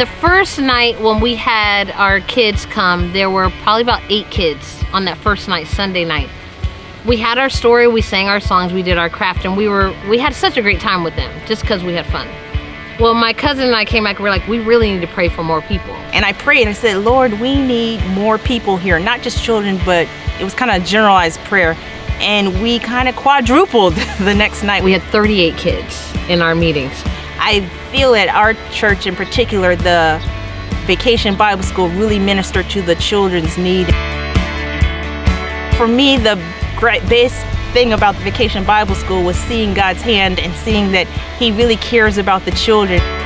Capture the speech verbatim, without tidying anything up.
The first night when we had our kids come, there were probably about eight kids on that first night, Sunday night. We had our story, we sang our songs, we did our craft, and we were we had such a great time with them, just because we had fun. Well, my cousin and I came back and we were like, we really need to pray for more people. And I prayed, I said, Lord, we need more people here, not just children, but it was kind of a generalized prayer. And we kind of quadrupled the next night. We had thirty-eight kids in our meetings. I feel at our church in particular, the Vacation Bible School really ministered to the children's need. For me, the great best thing about the Vacation Bible School was seeing God's hand and seeing that He really cares about the children.